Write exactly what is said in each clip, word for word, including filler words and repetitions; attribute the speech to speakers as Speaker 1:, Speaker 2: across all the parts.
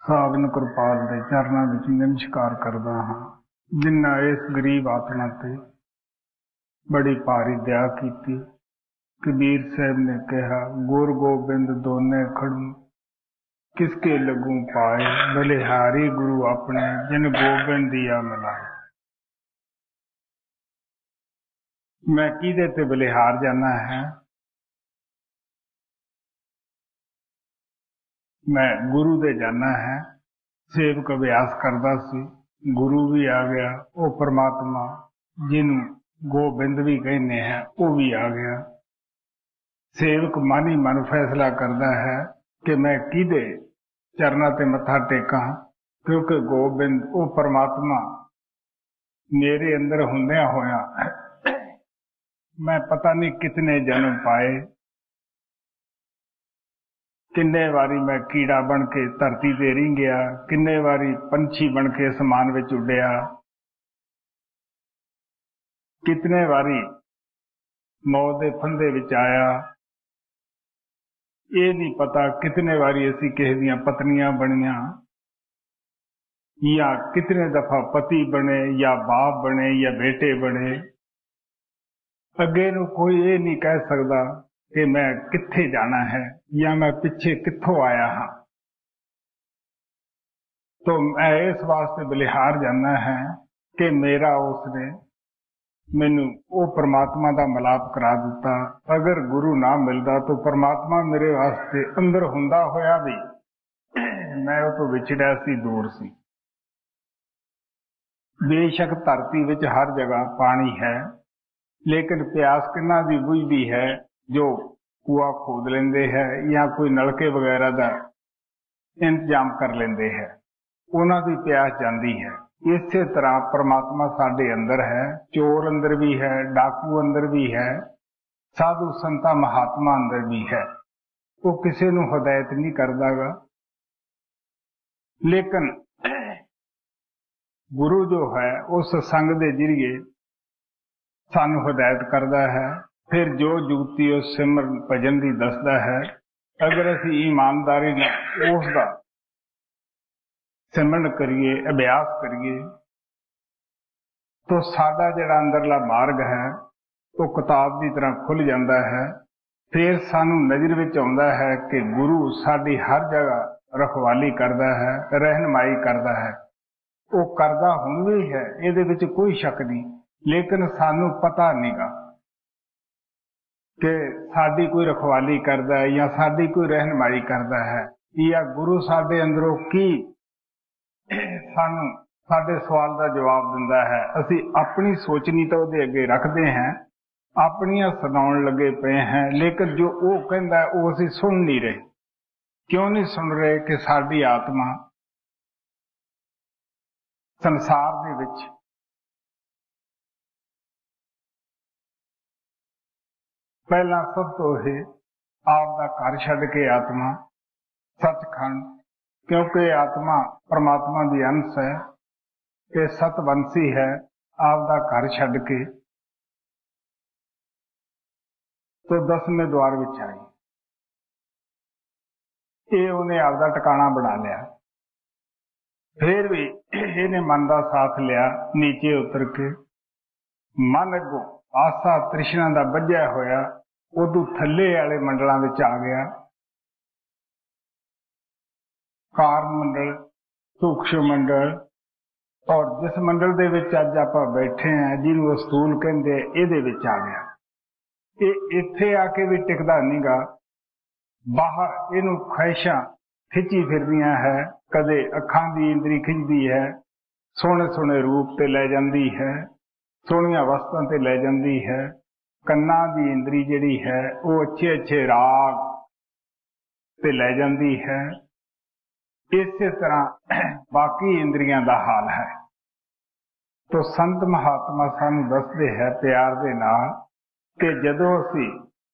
Speaker 1: सावन कृपाल दे चरणों विच नमस्कार करदा हां, जिन्ना इस गरीब आत्मा ते बड़ी भारी दया कीती। कबीर साहब ने कहा, गुर गोबिंद दोने खड़ू किसके लगू पाए, बलिहारी गुरु अपने जिन गोबिंद दिया मिलाए। मैं किदे ते बलिहार जाना है, मैं गुरु दे जाना है। सेवक अभ्यास करदा सी, गुरु भी आ गया, वो परमात्मा जिन्हों गोबिंद भी कहने हैं वो भी आ गया। सेवक मन ही मन फैसला करता है कि मैं किदे चरणा ते मत्था टेका, क्योंकि गोबिंद वो परमात्मा मेरे अंदर हुंदिया होया मैं पता नहीं कितने जन्म पाए, किन्ने वारी मैं कीड़ा बन के धरती ते रिंग गया, किन्ने वारी पंछी बन के आसमान विच उड़िया, कितने वारी मौत दे फंदे विच आया। ये नहीं पता कितने वारी असी किसी दियां पत्नियां बनिया, या कितने दफा पति बने, या बाप बने, या बेटे बने। अगे नूं कोई ये नहीं कह सकता कि मैं कित्थे जाना है या मैं पिछे कित्थों आया हाँ। तो मैं इस वास्ते बलिहार जाना है कि मेरा उसने मैनू वो परमात्मा का मिलाप करा दिता। अगर गुरु ना मिलता तो परमात्मा मेरे वास्ते अंदर हुंदा होया भी मैं वो तो विछड़िया सी, दूर सी। बेशक धरती विच हर जगह पानी है, लेकिन प्यास किन्ना दी बुझदी है जो कुआ खोद लेंदे है या कोई नलके वगैरह का इंतजाम कर लेंदे है, उन्हां दी प्यास जांदी है। इसे तरह परमात्मा साडे अंदर है, चोर अंदर भी है, डाकू अंदर भी है, साधु संता महात्मा अंदर भी है। वो किसी नूं हिदायत नहीं करदागा, लेकिन गुरु जो है वो सत्संग दे जरिए सानू हिदायत करदा है। फिर जो जुगती उस सिमरन भजन दी दसदा है, अगर असी ईमानदारी नाल उसदा सिमरन करिए, अभ्यास करिए, तो साडा जिहड़ा अंदरला मार्ग है वो किताब की तरह खुल जाता है। फिर सानू नज़र विच आउंदा है कि गुरु साडी हर जगह रखवाली करदा है, रहनुमाई करदा है। वो करदा हुण भी है, इहदे विच कोई शक नहीं, लेकिन सानू पता नहींगा कि साडी कोई रखवाली करदा है या साडी कोई रहनुमाई करदा है, या गुरु साडे अंदरों की सानू साडे सवाल का जवाब दिंदा है। असी अपनी सोचनी तो उहदे अगे रखते हैं, अपनियां सुनाउण लगे पे हैं, लेकिन जो वो कहंदा है वो असी सुन नहीं रहे। क्यों नहीं सुन रहे? कि साडी आत्मा संसार दे विच पहला सब तो ही आप दा घर छड्ड के आत्मा सचखंड, क्योंकि आत्मा परमात्मा दी अंश है, ये सतवंशी है, आप दा घर छड्ड के तो दसवें द्वार विच आई। ये उन्हें आपदा ठिकाना बना लिया। फिर भी इन्हें मन का साथ लिया, नीचे उतर के मन अगों आसा तृष्णा का बझिया होया उदू थले वाले मंडलों विच आ गया। कारण मंडल, सूक्ष्म मंडल, और जिस मंडल दे विच अज आपां बैठे हैं जिन्हों स्थूल कहंदे, इहदे विच आ गया। ये इत्थे आके भी टिकदा नहींगा, बाहर इनू ख्वाहिशां खिंची फिरदियां है। कदे अखां दी इंद्री खिंचदी है, सोहणे सोहणे रूप ते लै जांदी है, सोहणियां वस्तुआं ते लै जांदी है। कन्नां दी इंद्री जिहड़ी है वो अच्छे अच्छे राग ते लै जांदी है। इसे तरह बाकी इंद्रियां दा हाल है। तो संत महात्मा सानू दसदे है प्यार दे नाल कि जदों असी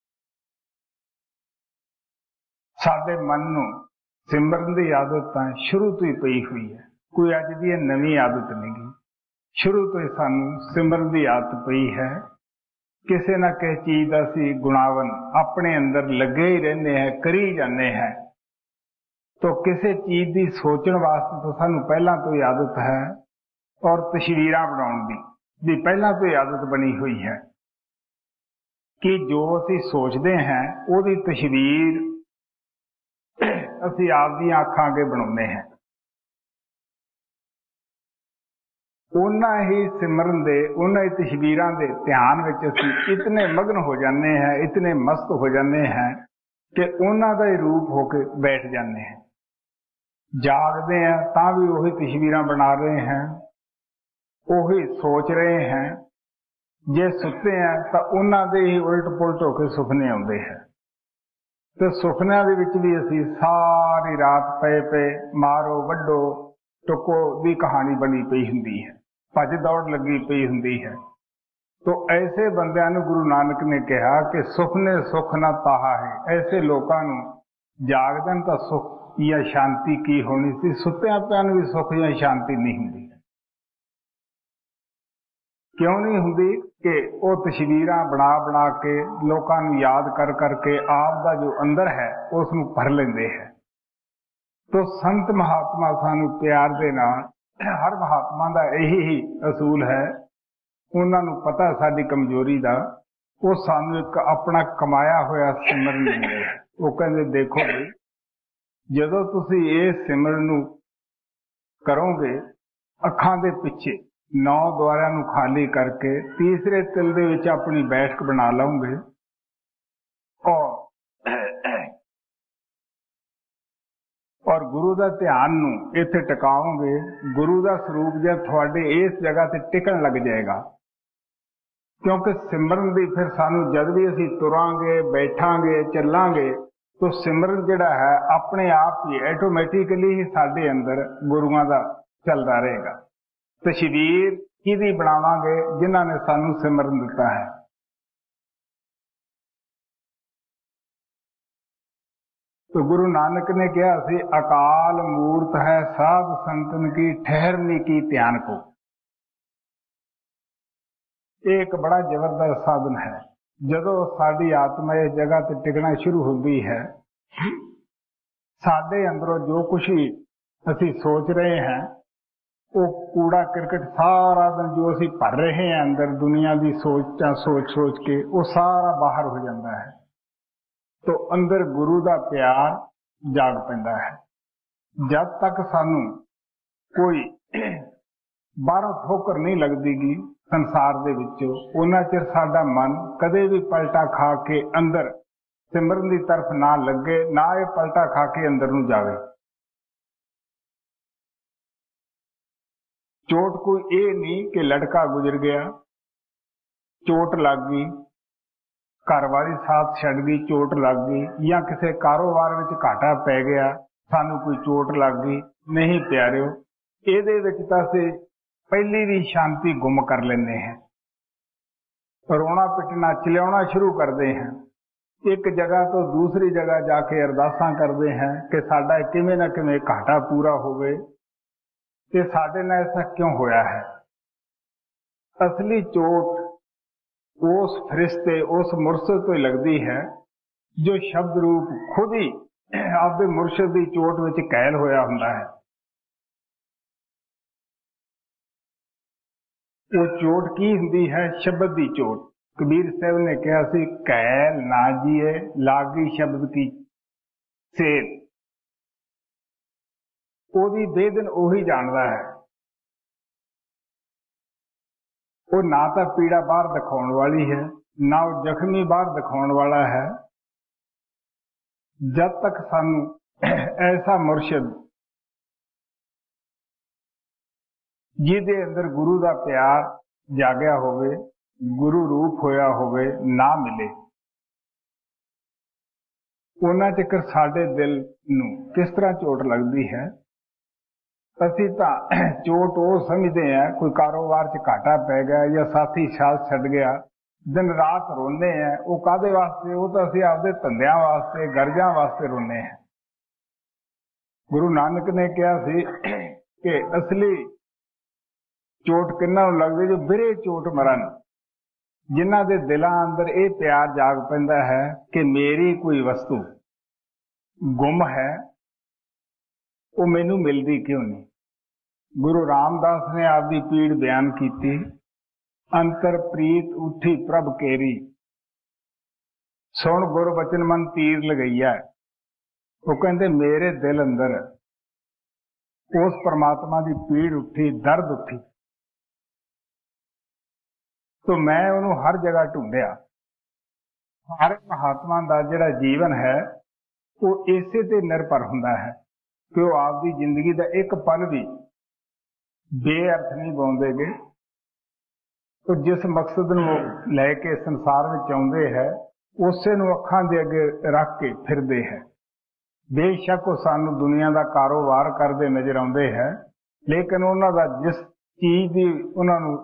Speaker 1: साडे मन नूं सिमरन की आदत तां शुरू तो ही पई हुई है, कोई अज दी नवीं आदत नहीं। शुरू तो ही सानू सिमरन की आदत पई है। किसी ना किसी चीज का असी गुणावन अपने अंदर लगे ही रहने हैं, करी जाने हैं। तो किसी चीज की सोचने वास्ते तो सानू पहला तो ही आदत है, और तस्वीरां बनाने की भी पहला तो ही आदत बनी हुई है कि जो असी सोचते हैं उसकी तस्वीर असी आपदी अखां अगे बनाने हैं। उन्ना ही सिमरन दे उन्ना ही तस्वीरां दे ध्यान विच असी इतने मगन हो जाते हैं, इतने मस्त हो जाते हैं कि उन्ना का ही रूप होके बैठ जाते हैं। जागते हैं तां भी वही तस्वीरां बना रहे हैं, वही सोच रहे हैं। जे सुते हैं तो उन्ना दे ही उलट पुलट होके सुपने आते हैं। तो सुपनिया दे विच भी असी सारी रात पे पे मारो वड्डो टुको दी कहानी बनी पई हुंदी है, भज दौड़ लगी पई हुंदी है। तो ऐसे बंदियां नूं गुरु नानक ने कहा कि सुपने सुख ना ताहा है। ऐसे लोगों नूं जागदन तो सुख या शांति की होनी सी, सुत्तियां पिया नूं भी सुख या शांति नहीं हुंदी। क्यों नहीं हुंदी कि वो तस्वीरां बना बना के लोगों नूं याद कर करके आप दा जो अंदर है उस नूं भर लेंदे है। तो संत महात्मा सानू प्यार दे नाल, हर महात्मा का यही ही असूल है, उन्होंने पता साडी कमजोरी का, वो सानू एक अपना कमाया होया सिमरन दिंदे है। वो कहते देखो भी जदों तुसी ये सिमरन नू करोगे, अखां दे पिछे नौ द्वारियां नू खाली करके तीसरे तिल दे विच अपनी बैठक बना लओगे और और गुरु का ध्यान नू इत्थे टिकाओगे, गुरु का स्वरूप जब थोड़े इस जगह ते टिकन लग जाएगा। क्योंकि सिमरन दी फिर सानू जद भी असी तुरांगे, बैठांगे, चलांगे तो सिमरन जिहड़ा है अपने आप ही ऑटोमैटिकली ही साडे अंदर गुरुआं दा चलदा रहेगा। तस्वीर किहदी बनावांगे? जिन्हां ने सानू सिमरन दिता है। तो गुरु नानक ने कहा सी अकाल मूर्त है साध संतन की ठहरने की ध्यान को। एक बड़ा जबरदस्त साधन है। जदों साडी आत्मा इस जगह ते टिकना शुरू होती है, साडे अंदरों जो कुछ भी असी सोच रहे हैं वो कूड़ा क्रिकेट सारा दिन जो असी भर रहे हैं अंदर दुनिया की सोच सोच सोच के वो सारा बाहर हो जाता है। तो अंदर गुरु का प्यार जाग पैंदा है। जब तक सानू कोई बाहरों ठोकर नहीं लगदीगी संसार दे विचों, उन्ना चिर साडा मन कदे भी पलटा खा के अंदर सिमरन की तरफ ना लगे, ना ये पलटा खा के अंदर नू जावे। चोट कोई ये नहीं कि लड़का गुजर गया, चोट लग गई, घरवाली साथ छड़ गई, चोट लग गई, या किसी कारोबार में घाटा पै गया, सानू कोई चोट लग गई। नहीं प्यारिओ, इहदे विच तां असीं पहली भी शांति गुम कर लेंदे हैं, रोना पिटना चिल्लाउणा शुरू करते हैं, एक जगह तो दूसरी जगह जाके अरदासां करते हैं कि साडा किवें ना किवें घाटा पूरा होवे ते साडे नाल ऐसा क्यों होया है। असली चोट उस फरिश्ते उस मुरशद तो ही लगती है जो शब्द रूप खुद ही आपके मुरशद की चोट विच कैल होया हुंदा है। वो चोट की हुंदी है? शब्द की चोट। कबीर साहब ने कहा सी कैल ना जीए लागी शब्द की सेल। ओदी बेदन ओही जानदा है। वो ना तो पीड़ा बाहर दिखाने वाली है, ना वो जख्मी बाहर दिखाने वाला है। जब तक सानू ऐसा मुर्शिद जिहदे अंदर गुरु का प्यार जागया होवे, गुरु रूप होया होवे ना मिले, उन्ना चिकर साडे दिल नू किस तरह चोट लगती है। असी तां चोट वो समझते हैं कोई कारोबार च घाटा पै गया या साथी साथ छड़ गया, दिन रात रोने हैं। वो कादे वास्ते? वो तो असी आपदे धंधियां वास्ते गर्जां वास्ते रोने हैं। गुरु नानक ने कहा सी कि असली चोट किन्ना नूं लगदी जो बिरे चोट मरन, जिन्हां दे दिलां अंदर ये प्यार जाग पैंदा है कि मेरी कोई वस्तु गुम है वो मैनू मिलती क्यों नहीं। गुरु रामदास ने आपकी पीड़ बयान की, अंतर प्रीत उठी प्रभ केरी, सुन गुर बचन मन तीर लगईया। वो कहते मेरे दिल अंदर उस परमात्मा की पीड़ उठी, दर्द उठी, तो मैं उन्होंने हर जगह ढूंढिया। सारे महात्मा का जिहड़ा जीवन है वो इसे ते निर्भर हुंदा है कि वो आपकी जिंदगी का एक पल भी बेअर्थ नहीं पाउंदे गे। तो जिस मकसद नूं लैके संसार में आउंदे है उसे नूं अखां दे अगे रख के फिरदे है। बेशक वो सानू दुनिया का कारोबार करते नजर आते हैं, लेकिन उन्हों का जिस चीज की उन्होंने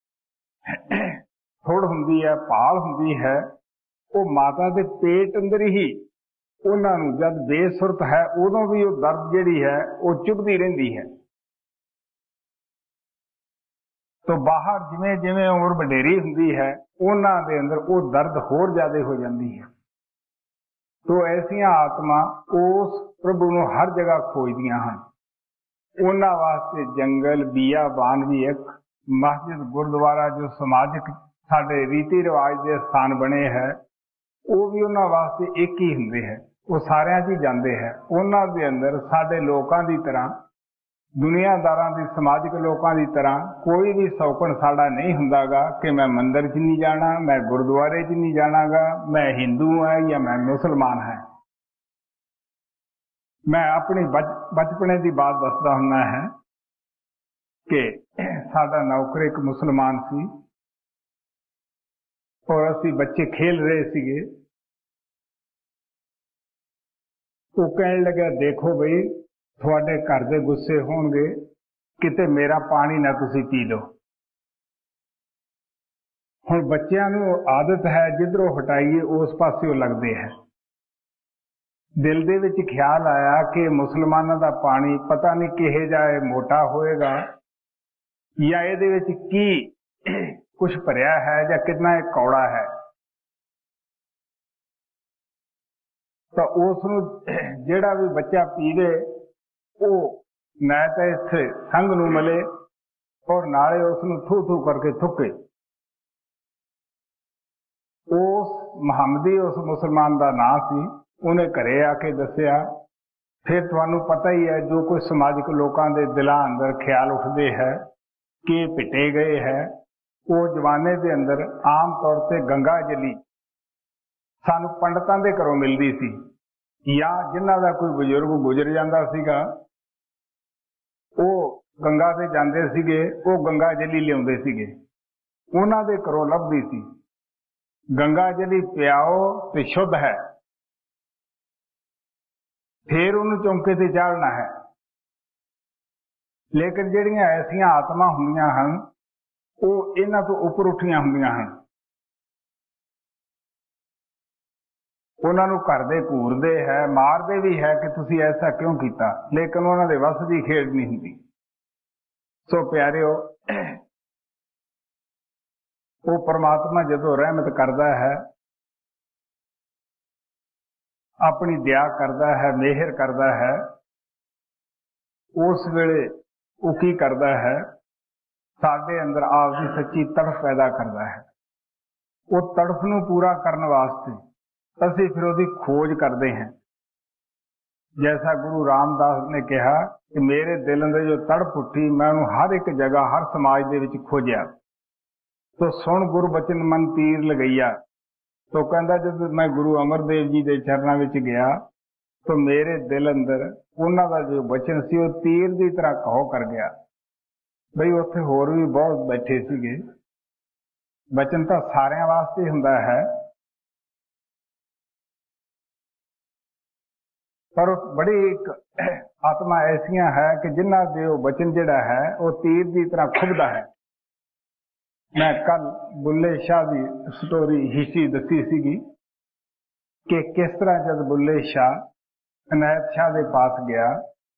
Speaker 1: थोड़ हुंदी है, भाल हुंदी है, वो माता के पेट अंदर ही उन्होंने जब बेसुरत है उदों भी वो दर्द जिहड़ी है वो चुभती रहिंदी है। तो बाहर जिवें जिवें उम्र वडेरी हुंदी है उन्हां दे अंदर वो दर्द होर ज्यादा हो जाती है। तो ऐसियां आत्मा उस प्रभु नूं हर जगह खोजदियां हन। उन्हां वास्ते जंगल बियाबान भी एक, मस्जिद गुरुद्वारा जो समाजिक साडे रीति रिवाज के स्थान बने है वो भी उन्हां वास्ते एक ही हुंदे है। वो सारियां च जांदे है। उन्हां दे अंदर साडे लोकां दी तरह, दुनियादारां दी समाजिक लोकां दी तरह कोई भी सौकन साड़ा नहीं हुंदागा कि मैं मंदिर च नहीं जाना, मैं गुरुद्वारे च नहीं जानागा, मैं हिंदू है या मैं मुसलमान है। मैं अपनी बच बचपने की बात दसदा हुंदा है कि साडा नौकर एक मुसलमान सी और असी बच्चे खेल रहे सीगे। वो कहने लगा देखो बई थोड़े घर दे गुस्से होंगे, किते मेरा पानी ना तुसी पी लो। हुण बच्चों नूं आदत है जिधरों हटाइए उस पासे लगते हैं। दिल दे विच ख्याल आया कि मुसलमानों का पानी पता नहीं किहे जाए मोटा होएगा या इहदे विच की कुछ भरिया है या कितना एक कौड़ा है। तो उसनूं जिहड़ा भी बच्चा पीवे वो ना तो इत्थे संग नूं मिले और नाले उसनूं थू थू करके थुके। उस मुहम्मदी उस मुसलमान का नाम सी, उन्हें घरे आके दसिया। फिर तुहानूं पता ही है जो कुछ समाजिक लोगों के दिलों अंदर ख्याल उठते हैं कि पिटे गए है। वो जमाने के अंदर आम तौर पर गंगा जली सानूं पंडितां दे घरों मिलती सी या जिन्हां दा कोई बजुर्ग गुजर जांदा सीगा वो गंगा ते जांदे सीगे, वो गंगा जली लियाउंदे सीगे, उन्हां दे घरों लभदी सी। गंगा जली पियाओ ते शुद्ध है, फिर उन्हें चौंके ते चाढ़ना है। लेकिन जिहड़ियां ऐसियां आत्मा हुंदियां हन वो इन्हां तो उपर उठियां हुंदियां हन। उन्होंने घर दे घूरदे है, मारदे भी है कि तुसी ऐसा क्यों किया, लेकिन उन्होंने वस की खेड नहीं हुंदी। सो प्यारिओ, वो परमात्मा जदों रहमत करता है, अपनी दया करता है, मेहर करता है, उस वेले वो की करता है, साडे अंदर आपकी सच्ची तड़फ पैदा करता है। वो तड़फ नूं पूरा करने वास्ते असी फिर उसकी खोज करते हैं। जैसा गुरु रामदास ने कहा कि मेरे दिल अंदर जो तड़प उठी मैं उन्हें हर एक जगह हर समाज दे विच खोजिया। तो सुन गुरु बचन मन तीर लगईया। तो कहता जब मैं गुरु अमरदेव जी के चरणों में गया तो मेरे दिल अंदर उन्हों का जो बचन सी वो तीर की तरह कहो कर गया। बई उत्थे होर भी बहुत बैठे सीगे। बचन तो सारिਆਂ वास्ते हुंदा है, पर बड़ी एक आत्मा ऐसियां है कि जिन्हां दे वो बचन जिहड़ा है वो तीर की तरह खुबदा है। मैं कल बुल्ले शाह की स्टोरी हिस्ट्री दसी सीगी कि किस तरह जब बुल्ले शाह इनायत शाह के पास गया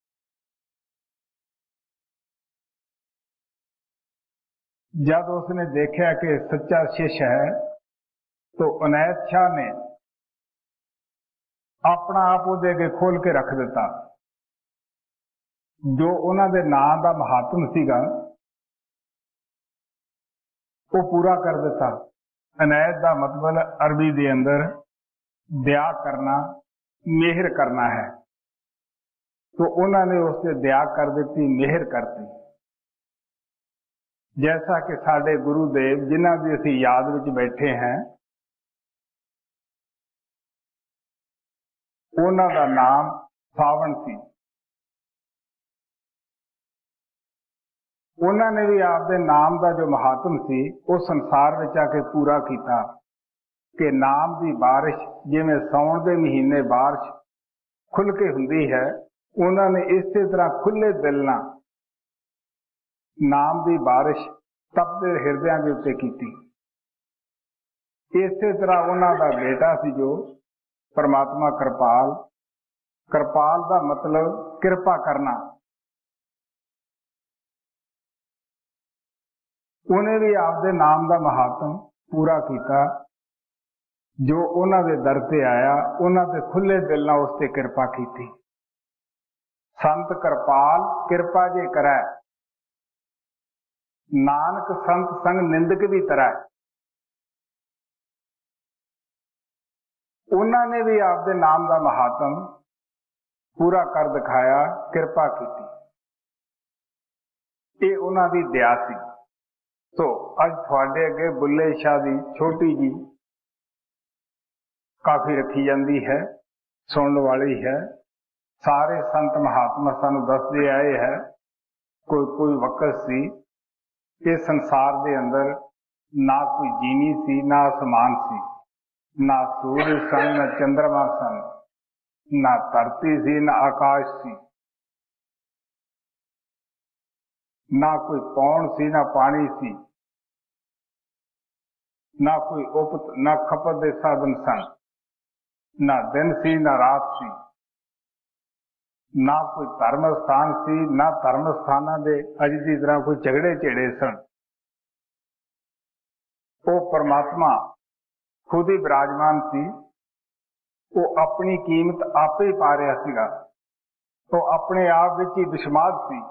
Speaker 1: जब उसने देखा कि सच्चा शिष्य है तो इनायत शाह ने अपना आप उहदे अगे खोल के रख दिता जो उन्होंने नां का महात्म सीगा वो पूरा कर दिता। इनायत का मतलब अरबी के अंदर दया करना, मेहर करना है। तो उन्होंने उससे दया कर दी, मेहर करती। जैसा कि साडे गुरुदेव जिन्हां की असीं याद विच बैठे हैं, उन्हां दा नाम सावण सी। उन्होंने भी आपदे नाम का जो महात्म सी वो संसार में आके पूरा किया कि नाम की बारिश जिवें साउण के महीने बारिश खुल के हुंदी है, उन्होंने इस तरह खुले दिल नाल नाम की बारिश तपदे हिरदियां के उत्ते की। इस तरह उन्हों का बेटा सी जो परमात्मा कृपाल। कृपाल का मतलब कृपा करना। उन्हें भी आपदे नाम का महात्म पूरा किया। जो उन्होंने दर ते आया, उन्होंने खुले दिल नाल उस ते कृपा की। संत कृपाल कृपा जे करै, नानक संत संग निंदक भी तरह। उन्होंने भी आपदे नाम का महात्म पूरा कर दिखाया, कृपा की। ये उन्हां दी दया सी। तो अज थोड़े अगे बुल्ले शाह की छोटी जी काफी रखी जाती है, सुनने वाली है। सारे संत महात्मा सानू दसदे आए है, कोई कोई वक्त सी इस संसार के अंदर ना कोई जीनी सी, ना आसमान सी, ना सूर्य सन, ना चंद्रमा सन, ना धरती सी, ना आकाश सी, ना कोई पौन सी, ना पानी सी, ना कोई उपत ना खपत के साधन सन, ना दिन सी, ना रात सी, ना कोई धर्म स्थान सी, ना धर्म स्थाना दे अज की तरह कोई झगड़े झेड़े सन। वो परमात्मा खुद ही विराजमान सी। वो अपनी कीमत आपे ही पा रहा सीगा। वो अपने आप विच ही विस्माद सी।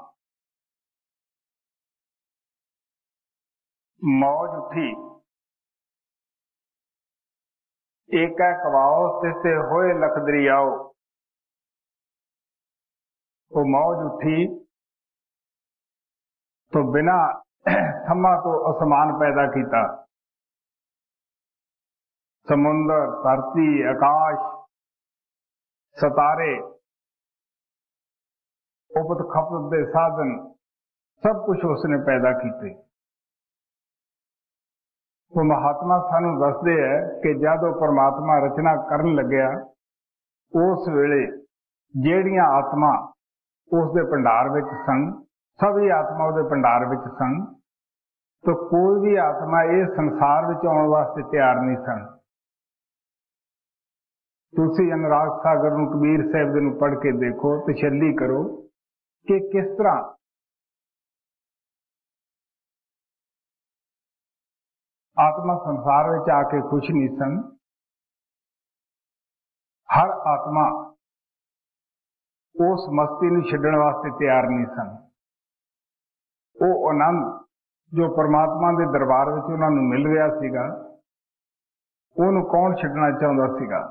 Speaker 1: मौज उठी एक है कवाओ, तिसे होए लख दरियाओ। वो मौज उठी तो बिना थम्मा तो आसमान पैदा किया। समुंदर, धरती, आकाश, सितारे, उपत खपत के साधन सब कुछ उसने पैदा किए। वो महात्मा सानू दसदे है कि जब वो परमात्मा रचना करन लग्या, उस वेले जेड़ियां आत्मा उसके भंडार विच सन, सभी आत्मा उसके भंडार विच सन, तो कोई भी आत्मा इस संसार विच आउण वास्ते तैयार नहीं सन। तुसी अनुराग सागर नूं, कबीर साहिब दे नूं पढ़ के देखो, तसल्ली करो कि किस तरह आत्मा संसार में आके खुश नहीं सन। हर आत्मा उस मस्ती नूं छड्डण वास्ते तैयार नहीं सन। वो आनंद जो परमात्मा के दरबार में उन्होंने मिल रहा सीगा, उन्होंने कौन छड्डना चाहता सीगा।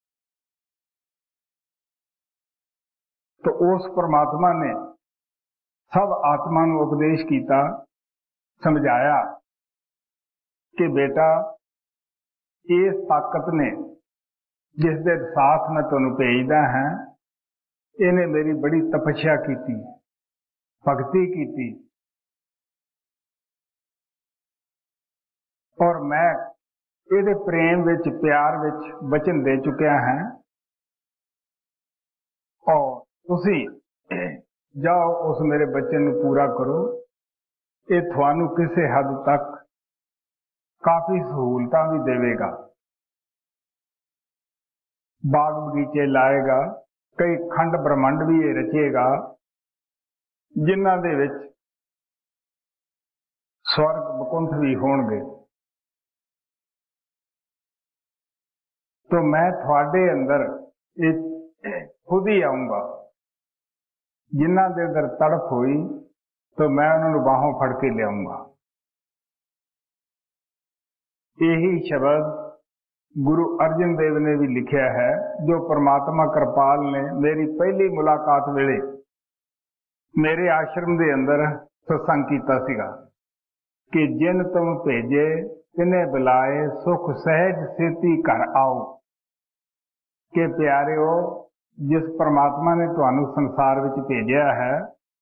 Speaker 1: तो उस परमात्मा ने सब आत्मा नूं उपदेश किया, समझाया कि बेटा इस ताकत ने जिसके साथ मैं तुहानूं भेजदा है, इन्हें मेरी बड़ी तपस्या की, भगती की, और मैं इहदे प्रेम विच, प्यार विच वचन दे चुकिया है। और तुसी जाओ उस मेरे वचन नूं पूरा करो। ये तुहानूं किसी हद तक काफी सहूलतां भी देवेगा, बाग बगीचे लाएगा, कई खंड ब्रह्मंड भी ये रचेगा जिन्हां दे विच स्वर्ग बकुंठ भी होणगे। तो मैं थोड़े अंदर एक खुद ही आऊंगा, जिन्हां दे अंदर तड़फ हुई तो मैं उन्होंने बाहों फड़ के लियाऊंगा। यही शब्द गुरु अर्जन देव ने भी लिखा है, जो परमात्मा कृपाल ने मेरी पहली मुलाकात वेले मेरे आश्रम के अंदर सत्संग कीता सीगा कि जिन तुम भेजे तिन्हें बुलाए सुख सहज सेती घर आओ। कि प्यारिओ, जिस परमात्मा ने तुहानू संसार विच भेजिया है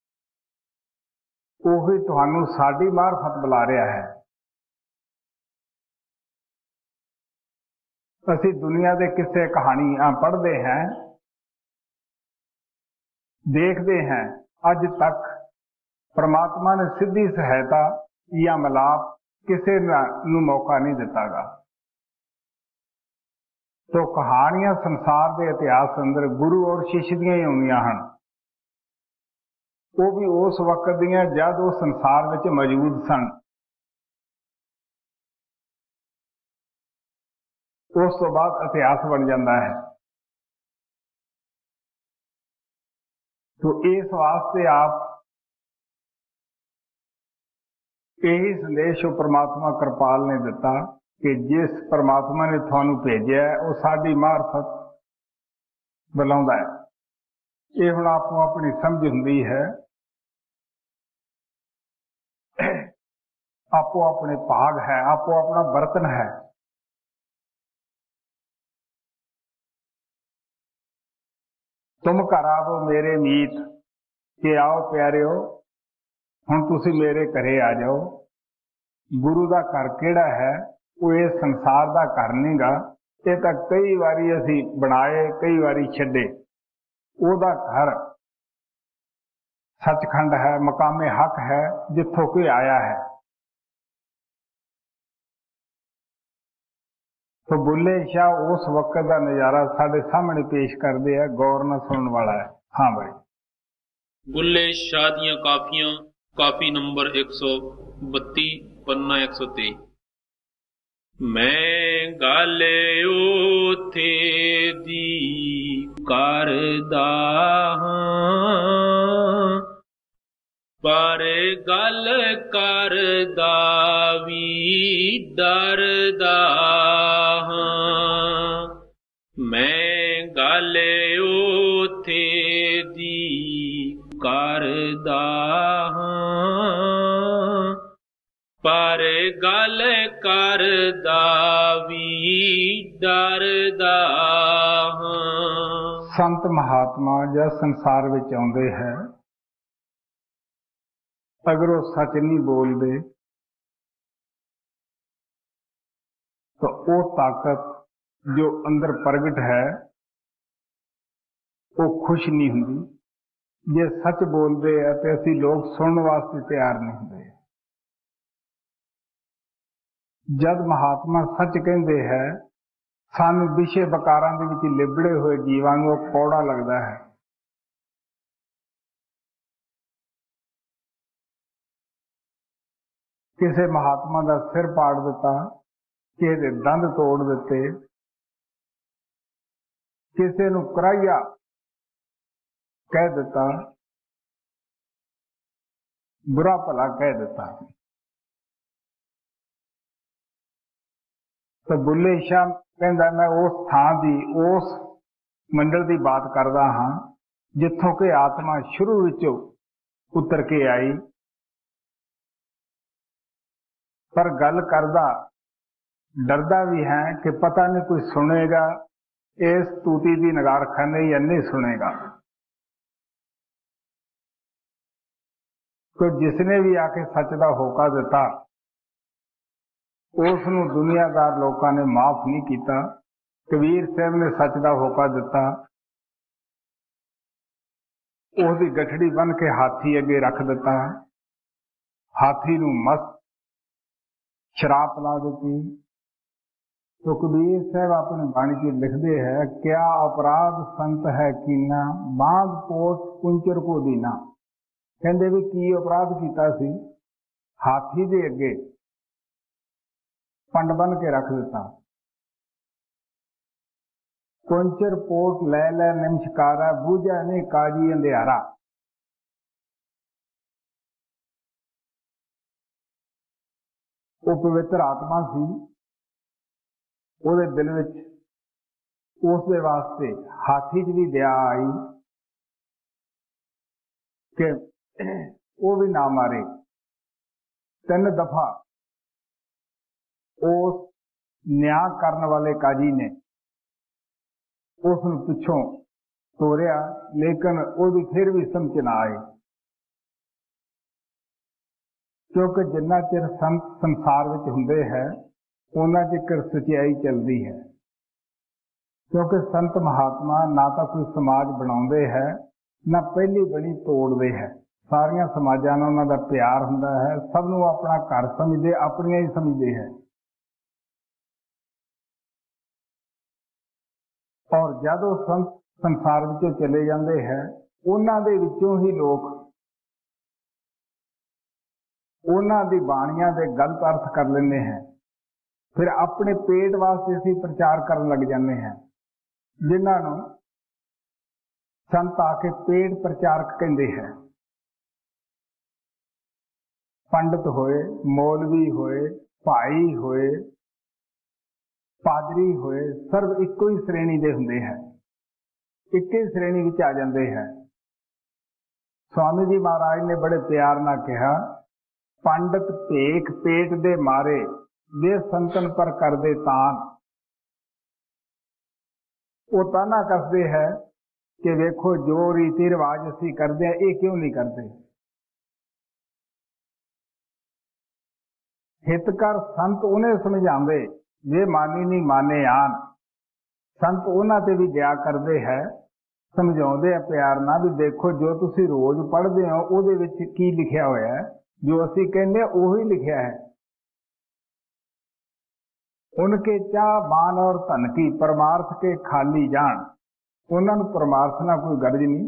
Speaker 1: उही तुहानू साडी मार्फत बुला रहा है। असी दुनिया के किस्से कहानियां पढ़ते हैं, देखते हैं, अज तक परमात्मा ने सीधी सहायता या मिलाप किसी नू मौका नहीं दितागा। तो कहानियां संसार के इतिहास अंदर गुरु और शिष्य दियां ही होंदियां हन, वो भी उस वक्त दियां जद वो संसार विच मौजूद सन। उस तो बाद इतिहास बन जाता है। तो इस वास्ते आप यही संदेश परमात्मा कृपाल ने दिता कि जिस परमात्मा ने थानू भेजा है वो साडी मार्फत बुलाउंदा है। ये हुण आपको अपनी समझ हुंदी है, आपो अपने भाग है, आपो अपना बर्तन है। तुम घर आवो मेरे मीत, कि आओ प्यारिओ हुण तुसी मेरे घरे आ जाओ। गुरु का घर किहड़ा है, वो ये संसार का घर नहीं गा। ये तो कई बारी असी बनाए, कई बारी छड्डे। ओदा घर सचखंड है, मकामे हक है, जिथों कोई आया है। तो बुल्ले शाह उस वक्त का नजारा साढ़े सामने पेश करते हैं, गौर न सुनने वाला है। हाँ भाई।
Speaker 2: बुल्ले शाह दियां काफियां, काफी नंबर एक सौ बत्ती, पन्ना एक सौ तेई। मैं गल ओथे दी करदा हां, पर गल करदा वी डरदा हां। मैं गल ओथे दी करदा हां, पर गल करदा वी डरदा हां।
Speaker 1: संत महात्मा जब संसार विच आउंदे है, अगर वो सच नहीं बोलते तो वो ताकत जो अंदर प्रगट है वो खुश नहीं हुंदी। जे सच बोलते हैं तो असी लोग सुनने वास्ते तैयार नहीं होंगे। जब महात्मा सच कहते हैं, सानू विषय विकारां दे विच लिबड़े हुए जीवां नूं कौड़ा लगता है। किसी महात्मा का सिर पाड़ दिता, किसी के दंद तोड़ दिते, किसी नूं कराइया कह दिता, बुरा भला कह दिता। तो बुल्ले शाह कहता मैं उस थां दी, उस मंडल की बात करदा हाँ जिथों कि आत्मा शुरू विचों उतर के आई, पर गल करदा डरदा भी है कि पता नहीं कोई सुनेगा इस तूती की नगारखाने या नहीं सुनेगा। तो जिसने भी आके सच का होका दिता उसनूं दुनियादार लोगों ने माफ नहीं किया। कबीर साहब ने सच का होका दिता, उसकी गठड़ी बन के हाथी अगे रख दिता, हाथी नूं मस्त शराब पिला दी। तो कबीर साहब अपनी बाणी च लिखते हैं, क्या अपराध संत है कीना, बांध पोट कुंचर को दीना। कहते भी की अपराध किया सी, हाथी दे अगे पंड बन के रख दिता। कुंचर पोट लै लै निमशकारा, बूझा नहीं काजी अंधियारा। वो पवित्र आत्मा सी, ਉਹਦੇ दिल ਵਿੱਚ ਉਸ ਦੇ ਵਾਸਤੇ ਹਾਥੀ 'ਚ ਵੀ दया आई कि वो भी ना मारे। तीन दफा उस न्याय करने वाले काजी ने उस पिछों तोड़िया, लेकिन वो भी फिर भी समझ ना आए, क्योंकि जिन्ना चिर संत संसार विच हुंदे है उन्ना चिर सच्चाई चलती है। क्योंकि संत महात्मा ना तो कोई समाज बनाउंदे है, ना पहली बड़ी तोड़ते है। सारिया समाजां नाल उन्हां दा प्यार हुंदा है, सब नूं अपना घर समझदे, अपनियां ही समझदे है। और जब वो संत संसार विचों चले जाते हैं, उन्हां दे विचों ही लोग उन्हां दी बाणियां दे गलत अर्थ कर लेंदे हैं, फिर अपने पेट वास्ते असीं प्रचार करन लग जाते हैं, जिन्हां नूं संत आके पेट प्रचारक कहंदे हैं। पंडित होए, मौलवी होए, भाई होए, पादरी होए, सर्व इक्को ही श्रेणी दे हुंदे हैं, एक ही श्रेणी विच आ जाते हैं। स्वामी जी महाराज ने बड़े प्यार नाल कहा, पंडित भेख पेट दे मारे वे संतन पर करदे तान। वो ताना कसदे है कि देखो जो रीति रिवाज असीं करदे हैं ये क्यों नहीं करते। हितकर संत उन्हें समझाते, जे मानी नहीं माने आन। संत उन्हां ते भी दया करते हैं, समझाते हैं प्यार नाल भी देखो जो तुसीं रोज पढ़ते हो उहदे विच की लिखिया होया है, जो असीं कहने उही लिखिया है। उनके चाह मान और धन की परमार्थ के खाली जान। उन्होंने परमार्थ ना कोई गर्ज नहीं,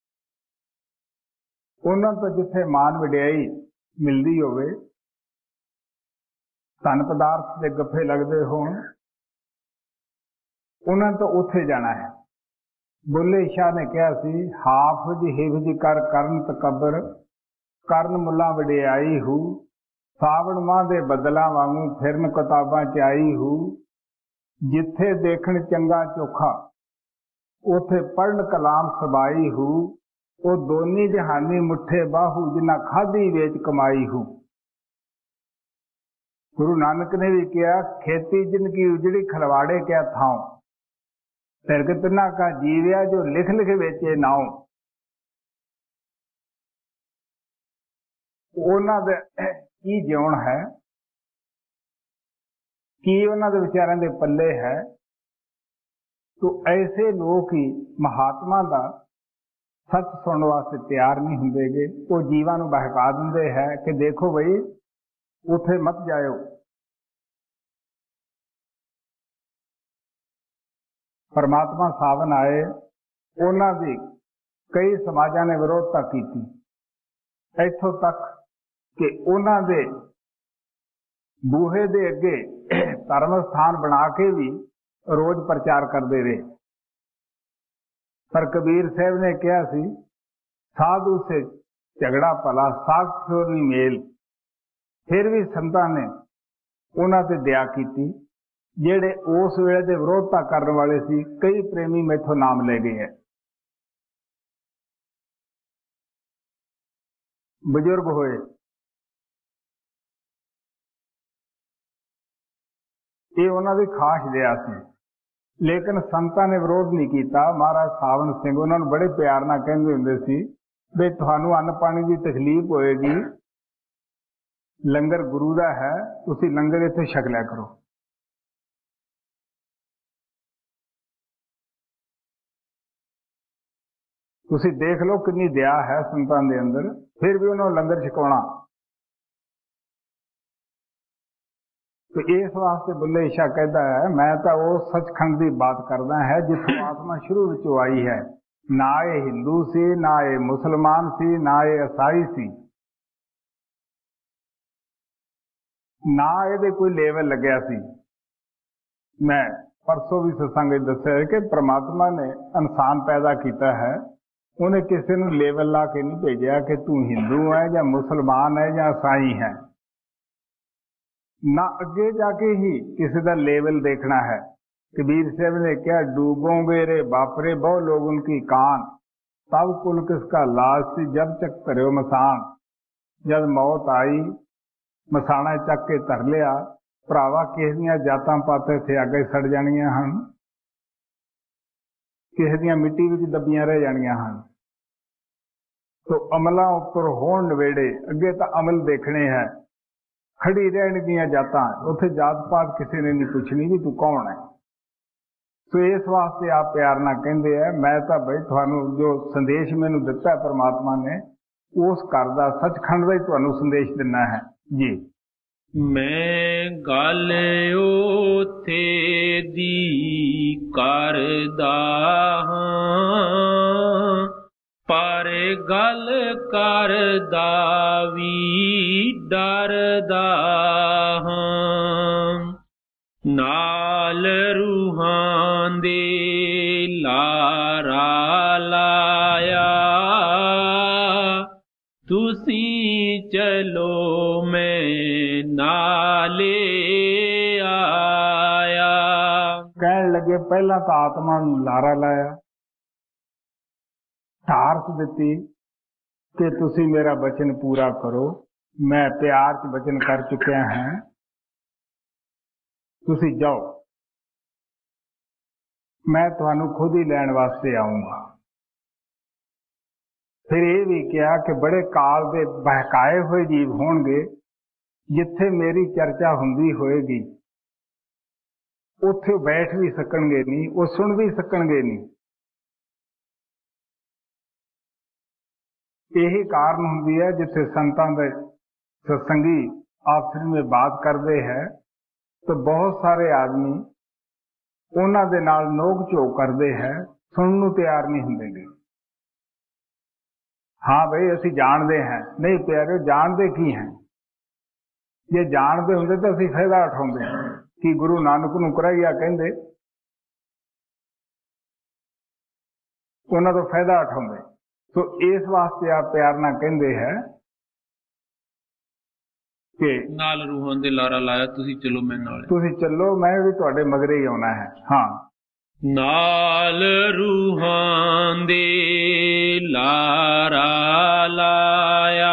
Speaker 1: उन्होंने तो जिथे मान वडियाई मिलती होवे, धन पदार्थ के गफे लगते हो, उन्होंने तो उथे जाना है। बुल्ले शाह ने कहा सी, हाफज हिफज कर करन तकबर करन मुला वडियाई हूँ, सावण माह दे बदला वांगू फिरन किताबां च आई हूँ, जिथे देखण चंगा चोखा उथे पढ़न कलाम सबाई हूँ, वो दोनी जहानी मुठे बाहू जिन्ना खाधी वेच कमाई हूँ। गुरु नानक ने भी किया, खेती जिनकी उजड़ी खलवाड़े क्या थाओ, तिरगतना का जीविया जो लिख लिख वेचे नाओ। उन्हां दे की जिउण है, की उन्हां दे विचारां दे पल्ले है। तो ऐसे लोग ही महात्मा दा सच सुनने वास्ते तैयार नहीं हुंदे, वो जीवां नूं बहका दिंदे है कि देखो बई उथे मत जाओ। परमात्मा सावन आए, उन्हां दी कई समाजां ने विरोधता की, इत्थों तक कि उन्हां दे बूहे दे अगे धर्म स्थान बना के भी रोज प्रचार करते रहे। पर कबीर साहब ने कहा सी, साधु से झगड़ा भला साधु नहीं मेल। फिर भी संतां ने उन्हां ते दया की, जेड़े उस वेले दे विरोधता करने वाले सी, कई प्रेमी मैथों नाम ले गए हैं। बुजुर्ग होए, ये उन्होंने खास दया सी, लेकिन संतां ने विरोध नहीं किया। महाराज सावन सिंह उन्होंने बड़े प्यार नाल कहंदे हुंदे सी भी तुहानूं अन्न पानी की तकलीफ होएगी, लंगर गुरु दा है, तुसीं लंगर इत्थे छक लिया करो। तुसीं देख लो कितनी दया है संतां दे अंदर, फिर भी उन्होंने लंगर छकाउणा। तो इस वास्ते बुल्ले शाह कहता है, मैं तो वो सचखंड की बात करदा है जिथों आत्मा शुरू विचों आई है। ना ये हिंदू सी, ना ये मुसलमान सी, ना ये ईसाई सी, ना ये कोई लेवल लग्या सी। मैं परसों भी सत्संग दस्या कि परमात्मा ने इंसान पैदा किया है, उन्हें किसी ने लेवल ला के नहीं भेजा कि तू हिंदू है या मुसलमान है या ईसाई है। ना अगे जाके ही किसी का लेवल देखना है। कबीर साहब ने क्या, डूबोगे रे बापरे बहु लोग उनकी कान, तब कुल किसका लाज सी जब चक धरियो मसान। जब मौत आई मसाणा चक के धर लिया, भरावा किस दियां जातां पातां इत्थे अगे सड़ जाणियां हन, किस दियां मिट्टी विच दबियां रह जाणियां हन। तो अमलों उपर होण नवेड़े, अगे तो अमल देखने है, खड़ी रहणगियां जातां, उत्थे जात पात किसी ने नहीं पुछनी भी तू कौन है। सो इस वास्ते आप प्यार नाल कहंदे है, मैं तो बई तुहानू जो संदेश मैनू दिता है परमात्मा ने, उस घर दा सचखंड दा ही तुहानू संदेश दिना है जी।
Speaker 2: मैं गल ओथे दी करदा हां, पर गल करदा वी डरदा हां। नाल रूहां दे लारा लाया, तुसी चलो मैं नाले आया।
Speaker 1: कहन लगे पहला तो आत्मा नूं लारा लाया, ठारस दिती कि तुसी मेरा वचन पूरा करो, मैं प्यार च वचन कर चुकिया है, तुसी जाओ, मैं तुहानू खुद ही लैण वास्ते आऊंगा। फिर ये भी कहा कि बड़े काल दे बहकाए हुए जीव होणगे, जिथे मेरी चर्चा हुंदी होएगी उत्थे बैठ भी सकणगे नहीं, वो सुन भी सकणगे नहीं। यही कारण हुंदी है जिथे संतां दे सत्संगी आपस में बात करते हैं तो बहुत सारे आदमी उन्हां दे नाल नोक झोक करते हैं, सुनने नूं तैयार नहीं हुंदे। हाँ भाई असीं जानते हैं, नहीं प्यारे जानते की हैं, जे जानते हुंदे तो असीं फायदा उठाउंदे कि गुरु नानक नूं कराइया कहंदे, उन्हां तों फायदा उठाउंदे। तो इस वास्ते आप प्यार नाल कहंदे है कि
Speaker 2: नाल रूहां दे लारा लाया, तुसी चलो मैं नाल,
Speaker 1: तुसी चलो मैं भी तुहाडे मगरे ही आउणा है। हाँ,
Speaker 2: नाल रूहां दे लारा लाया,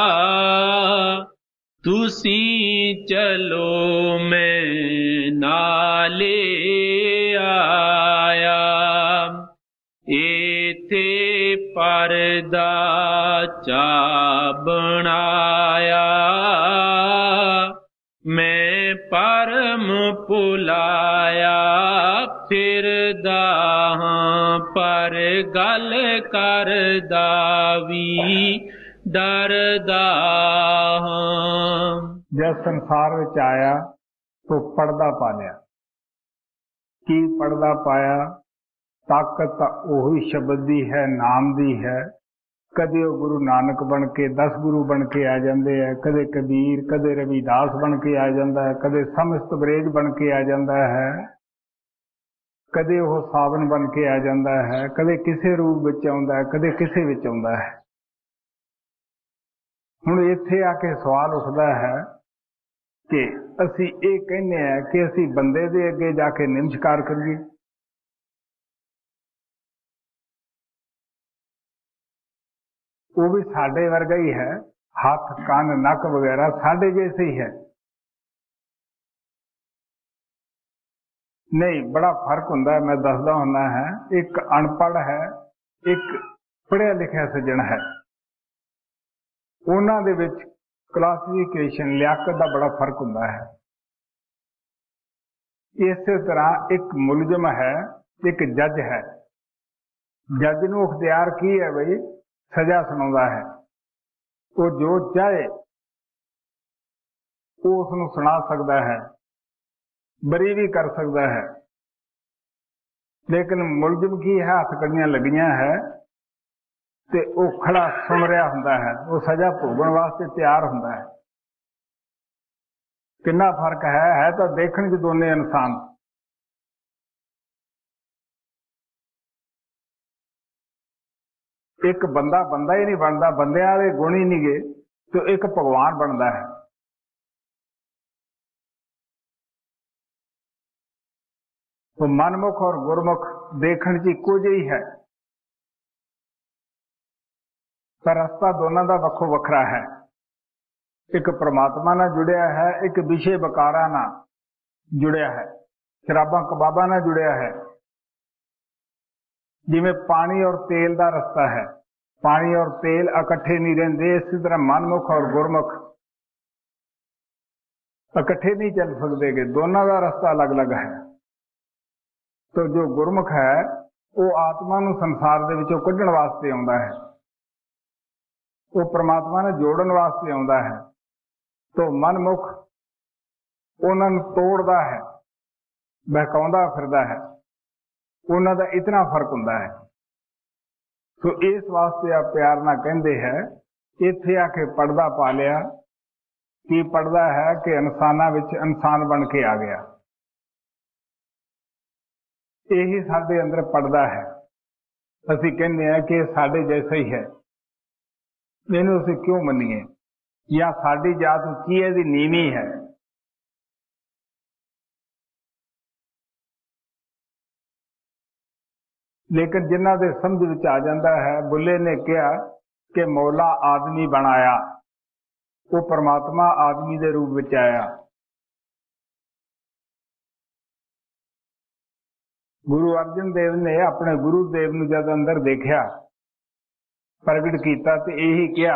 Speaker 2: तुसी चलो मैं नाले आया। एथे परदा चा बनाया, मैं परम पुलाया फिरदा हां, पर गल करदा वी डरदा हां।
Speaker 1: जब संसार विच आया तो पड़दा पा लिया। की पड़दा पाया? ताकत तो ओही शब्द दी है, नाम दी है। कदे वो गुरु नानक बन के दस गुरु बन के आ जाते हैं, कदे कबीर, कदे रविदास बन के आ जाता है, कदे समस्त बरेज बन के आ जाता है, कदे वो सावन बन के आ जाता है, कदे किसी रूप विच आउंदा है, कदे किसी विच आउंदा है। हुण इत्थे आके सवाल उठदा है कि असी ये कहने हैं कि असी बंदे दे अगे जाके नमस्कार करिए, वो भी साडे वर्गा ही है, हाथ कान नक वगैरह साडे जैसे ही है। नहीं, बड़ा फर्क हुंदा है। मैं दसदा हुंदा है, एक अनपढ़ है, एक पढ़िया लिखिया सज्जन है, उन्हां दे विच क्लासिफिकेशन लियाकत का बड़ा फर्क हुंदा है। इस तरह एक मुलजम है, एक जज है। जज नूं अख्तियार की है बई सजा सुनाउंदा है, वो जो चाहे वो उसनूं सुना सकता है, बरी भी कर सकता है। लेकिन मुलजम की है, हथकड़ियां लगियां है ते वो खड़ा सुन रहा हुंदा है, वो सजा भोगण वास्ते तैयार हुंदा है। कितना फर्क है? है तो देखण च दोने इंसान। एक बंदा बंदा ही नहीं बनता, बंदे वाले गुण ही नहीं गए, तो एक भगवान बनता है। तो मनमुख और गुरमुख देखण च इक्को जिही है, पर रस्ता दोनों का वक्खो वखरा है। एक परमात्मा नाल जुड़िया है, एक विषय विकारां नाल जुड़िया है, शराबां कबाबां नाल जुड़िया है। जिवें पानी और तेल का रस्ता है, पानी और तेल इकट्ठे नहीं रहिंदे, इसी तरह मनमुख और गुरमुख इकट्ठे नहीं चल सकते, दोनों का रस्ता अलग अलग है। तो जो गुरमुख है वो आत्मा नूं संसार दे विचों कढण वास्ते आउंदा है, वो परमात्मा ने जोड़न वास्ते आउंदा है। तो मनमुख उन्हां नूं तोड़दा है, बहकाउंदा फिरदा है, उन्हां दा इतना फर्क हुंदा है। तो इस वास्ते आप प्यार नाल कहंदे है, इत्थे आके पर्दा पा लिया। की पर्दा है कि इंसानां विच इंसान बन के आ गया, यही साडे अंदर पर्दा है। असीं कहंदे हैं कि साडे जैसा ही है, इहनूं असीं क्यों मन्नीए, या साडी जात उच्ची है, इहदी नीवीं है। लेकिन जिन्हां दे समझ विच आ जांदा है, बुल्ले ने कहा कि मौला आदमी बनाया, वो परमात्मा आदमी दे रूप विच आया। गुरु अर्जन देव ने अपने गुरुदेव नूं जद अंदर देखिया, प्रगट कीता ते यही कहा,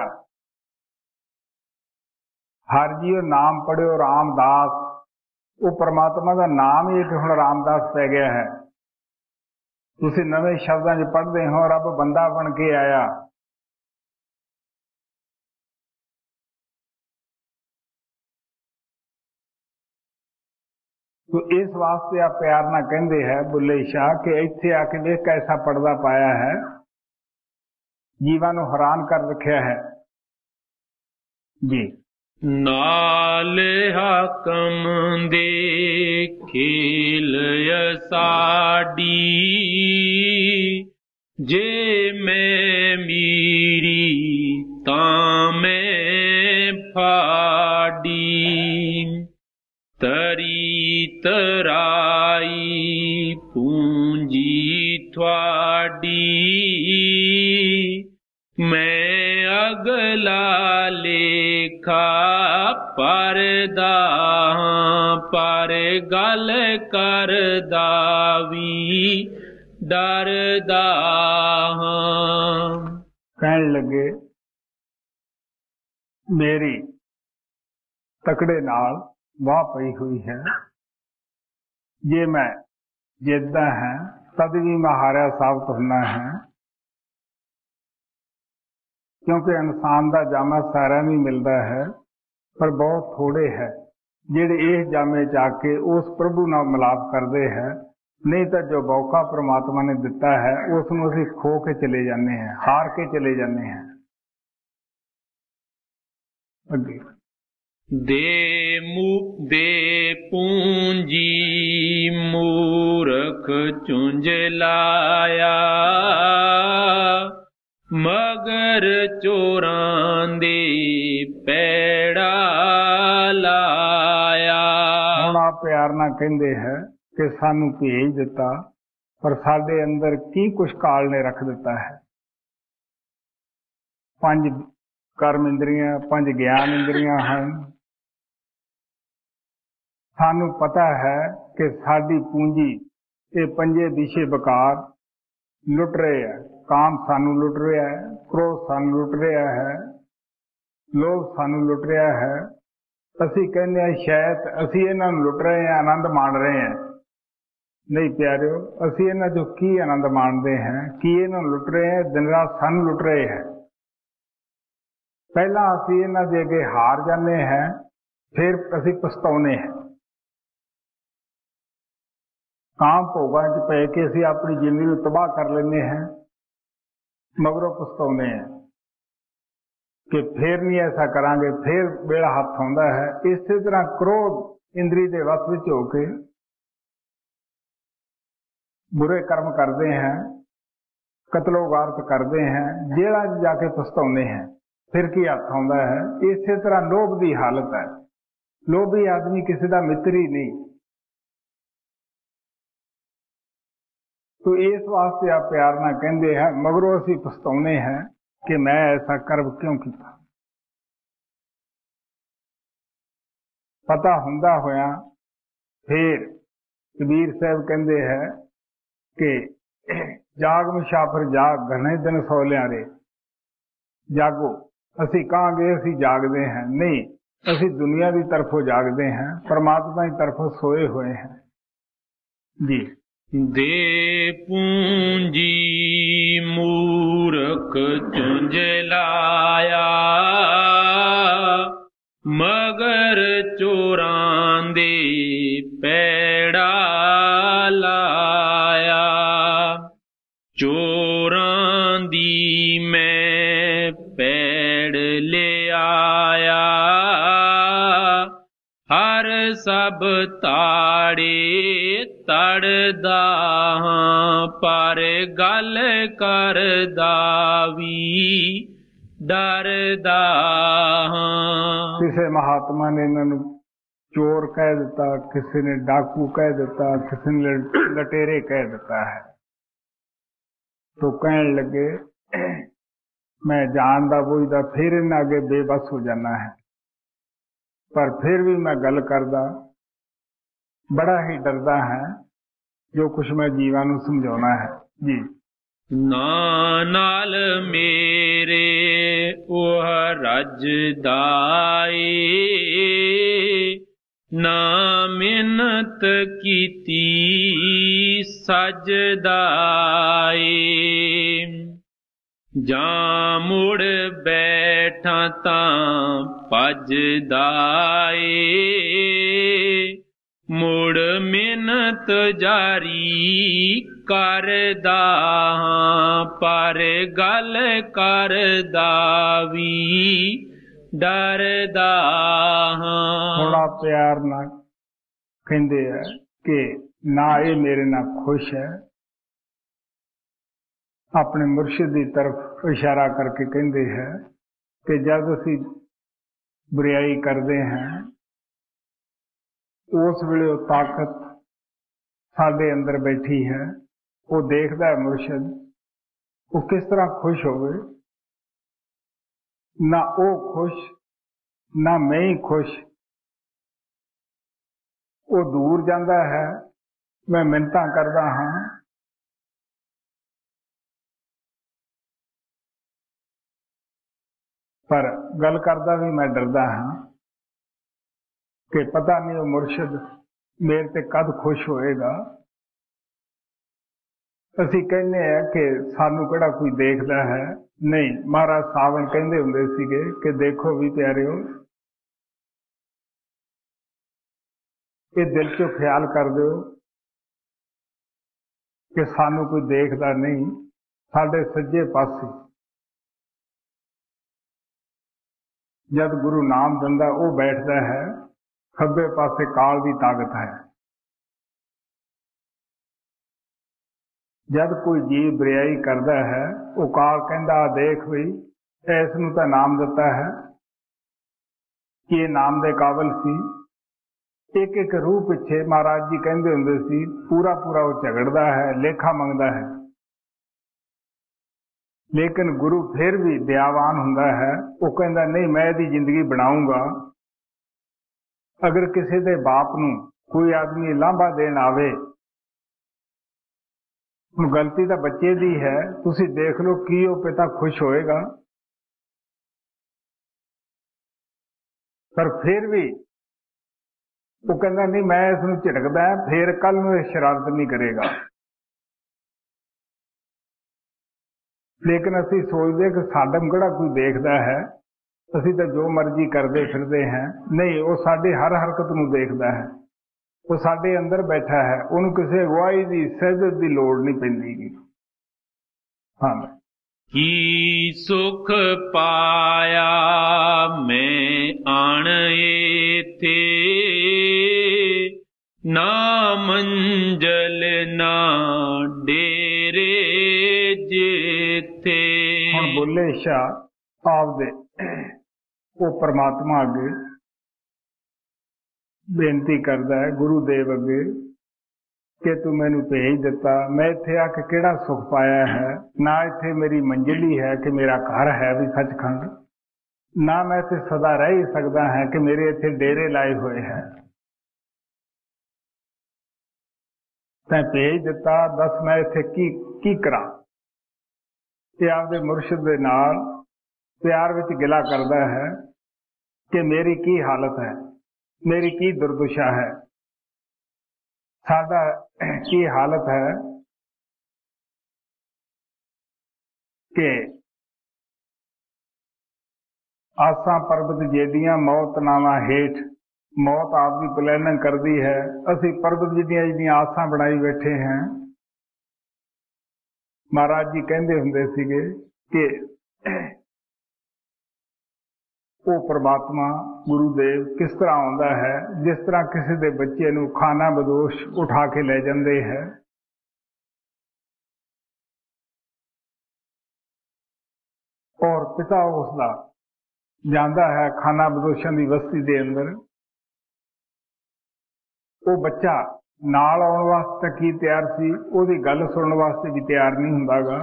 Speaker 1: हर जीओ नाम पढ़ियो रामदास। वो परमात्मा का नाम ही एक हुण रामदास पै गया है। तुसीं नवे शब्दां च पढ़दे हो, रब बंदा बन के आया। तो इस वास्ते आप प्यार ना कहंदे है बुल्ले शाह कि इत्थे आके देख कैसा पर्दा पाया है, जीवां नूं हैरान कर रखिया है जी।
Speaker 2: नाल हाकम दे खेल साडी, जे मैं मीरी तां मैं फाड़ी। तरी तराई पूंजी थवाडी, मैं अगला लेखा परदा पर गल करदा वी डरदा।
Speaker 1: कहन लगे मेरी तकड़े नाल वाह पई हुई है, जे मैं जिद्दा है तद भी मैं हारिया साबित होना है। क्योंकि इंसान का जामा सारा नहीं मिलता है, पर बहुत थोड़े है जिहड़े इस जामे जाके उस प्रभु नाल मिलाप करते हैं। नहीं तो जो मौका परमात्मा ने दिता है उसनूं असीं खो के चले जाते हैं, हार के चले जाते हैं। अगे
Speaker 2: दे मु दे पूंजी मूरख चुंझ लाया, मगर चोरां दे पैड़ा लाया।
Speaker 1: हुण आप प्यार नाल कहंदे है कि सानू भेज दिता, पर साडे अंदर की कुछ काल ने रख दिता है। पंज कर्म इंद्रियां, पंज ज्ञान इंद्रियां हैं। सानू पता है कि साडी पूंजी ये पंजे दिशे विकार लुट रहे हैं। काम सानू लुट रहा है, क्रोध सानू लुट रहा है, लोभ सानू लुट रहा है। असीं कहने हैं शायद असीं इन्हां नूं लुट रहे हैं, आनंद मान रहे हैं। नहीं प्यारिओ, असीं इन्हां चों की आनंद माणदे हैं, की इन्हां नूं लुट रहे हैं? दिन रात सानू लुट रहे हैं। पहला असीं इन्हां दे अगे हार जाने हैं, फिर असीं पछताउने हैं। काम भोगां च पै के असीं अपनी जिंदगी नूं तबाह कर लेंदे हैं, मगरों पछताउने हैं कि फिर नहीं ऐसा करांगे, फिर बेड़ा हथ आउंदा है। इसी तरह क्रोध इंद्री दे वस विच हो के बुरे कर्म करते हैं, कतलो गारत करते हैं, जेलां च जाके पछताउने हैं, फिर की हथ आउंदा है। इसी तरह लोभ की हालत है। लोभी आदमी किसी का मित्र ही नहीं। तो इस वास्ते आप प्यार ना कहते हैं, मगरों असी पछताने हैं कि मैं ऐसा कर्म क्यों किया। पता हुंदा होया फिर कबीर साहब कहते हैं कि जाग मुसाफिर जाग, घने दिन सौ लियारे, जागो। असी कहांगे असी जागते हैं, नहीं, असी दुनिया की तरफों जागते हैं, परमात्मा की तरफों सोए हुए हैं जी।
Speaker 2: दे पूंजी मूरख चुंझ लाया, मगर चोरां दे पैड़ा लाया। चोरां दी मैं पैड़ ले आया, हर सब ताड़े तड़दा हां, पर गल करदा वी डरदा हां।
Speaker 1: किसी महात्मा ने इन्होंने चोर कह दिता, किसी ने डाकू कह दिता, किसी ने लटेरे कह दिता है। तो कहने लगे मैं जानदा बुझदा फिर इन आगे बेबस हो जाना है, पर फिर भी मैं गल करदा बड़ा ही डरदा है जो कुछ मैं जीवां नूं समझाउणा है जी।
Speaker 2: ना नाल मेरे ओह रजदाए, ना मिन्नत कीती सजदाए। जां मुड़ बैठा तां भजदाए, मुड़ मिन्नत जारी करदा हां, पर गल करदा वी डरदा हां।
Speaker 1: थोड़ा प्यार ना कहंदे है कि ना ये मेरे नाल खुश है, अपने मुर्शिद की तरफ इशारा करके कहते हैं कि जब असी बुराई करते हैं उस वेले वो ताकत साडे अंदर बैठी है, वो देखता है मुर्शिद, वो किस तरह खुश होवे। ना वो खुश ना मैं ही खुश, वो दूर जाता है, मैं मिन्नतां करदा हां, पर गल करदा भी मैं डरदा हां कि पता नहीं वो मुर्शिद मेरे ते कद खुश होएगा। असी कहने हैं कि सानू किहड़ा कोई देखदा है, नहीं। महाराज सावन कहंदे हुंदे सीगे कि देखो भी प्यारिओ, ये दिल चो ख्याल कर दिओ कि सानू कोई देखदा नहीं। साडे सज्जे पासे जद गुरु नाम दिंदा वो बैठदा है, खब्बे पासे काल की ताकत है। जद कोई जीव बुराई करता है, वो काल कहंदा देख बई इस नूं तां नाम दिता है कि ये नाम दे काबिल सी। एक एक रूह पिछे महाराज जी कहंदे हुंदे सी पूरा पूरा वो झगड़दा है, लेखा मंगदा है, लेकिन गुरु फिर भी दयावान हुंदा है। वो कहंदा नहीं, मैं इहदी जिंदगी बनाऊंगा। अगर किसी दे बाप नूं कोई आदमी लांभा देण आवे, हुण गलती तां बच्चे दी है, तुसीं देख लो की वो पिता खुश होएगा। पर फिर भी वो कहंदा नहीं, मैं इस नूं झिड़कदा है, फिर कल नूं इह शरारत नहीं करेगा। लेकिन असी सोचते कि साडा किहड़ा कोई देखदा है, असी तो जो मर्जी करते फिरते हैं। नहीं, वो साडी हर हरकत नूं देखदा है, वो साडे अंदर बैठा है, उन्होंने किसी अगवाई की सहजत की लोड़ नहीं पैंदी। हाँ,
Speaker 2: की सुख पाया मैं आण एथे, ना मंजल ना डेरे जेथे।
Speaker 1: हुण बुल्ले शाह आप दे वो परमात्मा अगे बेनती करता है, गुरुदेव अगे कि तू मैनू भेज दिता, मैं इत्थे आके किहड़ा सुख पाया है। ना इत्थे मेरी मंजिली है कि मेरा घर है भी सचखंड, ना मैं इत्थे सदा रह ही सकदा है कि मेरे इत्थे डेरे लाए हुए हैं। तैं भेज दिता, दस मैं इत्थे की की करा। ते आपदे मुर्शिद दे नाल प्यार विच गिला करदा है कि मेरी की हालत है, मेरी की दुर्दशा है, साडा की हालत है कि आसां पर्वत जेदियां मौत नावां हेठ, मौत आपकी प्लैनिंग करती है, असी पर्वत जिदियां जिदियां आसां बनाई बैठे हैं। महाराज जी कहते हुंदे सीगे कि वो परमात्मा गुरुदेव किस तरह आउंदा है, जिस तरह किसी दे बच्चे नूं खाना बदोश उठा के ले जाते हैं। और पिता उसका जाता है खाना बदोशां दी बस्ती दे अंदर। वो बच्चा नाल आउण वास्ते की तैयार सी, ओदी गल सुनने वास्ते भी तैयार नहीं हुंदागा।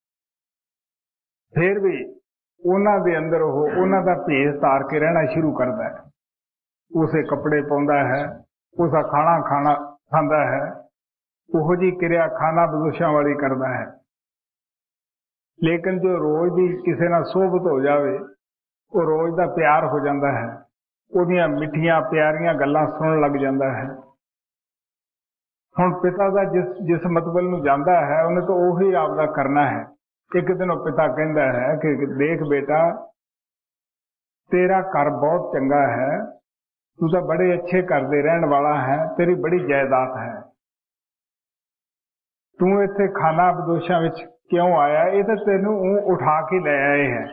Speaker 1: फिर भी उन्हां दे अंदर वो उन्हां दा भेस तार के रहना शुरू करता है। उसे कपड़े पाउंदा है, उसका खाना खाना खांदा है, उहो जी क्रिया खाना बदोशां वाली करता है। लेकिन जो रोज भी किसी नाल सोहबत हो जावे, वो रोज का प्यार हो जाता है, उहदियां मिठियां प्यारियां गल्लां सुनन लग जाता है। हुण पिता का जिस जिस मतबल नूं जांदा है, उन्हें तो उही आपदा करना है। एक दिन वो पिता कहता है कि देख बेटा, तेरा घर बहुत चंगा है, तू तो बड़े अच्छे घर दे रहन वाला है, तेरी बड़ी जायदाद है, तू इत्थे खाना बदोशां विच क्यों आया? ये तो तेनू उठा के ले आए हैं।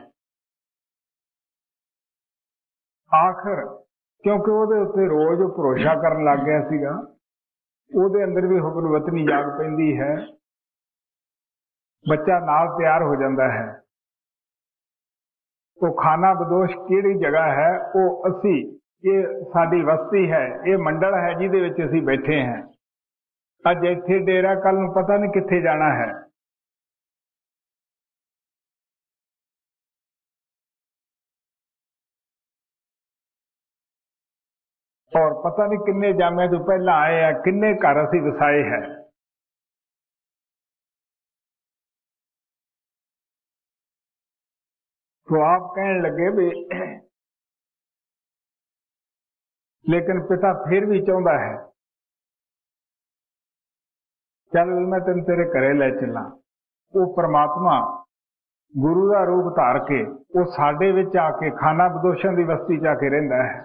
Speaker 1: आखिर क्योंकि ਉਹਦੇ ਉੱਤੇ रोज भरोसा करन लग गया सीगा, ਉਹਦੇ अंदर भी हुब्बुल वतनी जाग पैंदी है, बच्चा नाल तैयार हो जाता है। वो खाना बदोश किहड़ी जगह है? वो असी ये साडी बस्ती है, ये मंडल है जिहदे विच असी बैठे हैं। अज इत्थे डेरा, कल नूं पता नहीं कित्थे जाना है। और पता नहीं किन्ने जामिया तो पहला आए हैं, किन्ने घर असी वसाए हैं। तो आप कहने लगे भी लेकिन पिता फिर भी चाहता है, चल मैं तेन तेरे घरे ले चला। वो परमात्मा गुरु का रूप धार के वो साडे विच आके खाना बदोशां दी बस्ती च आके रहिंदा है।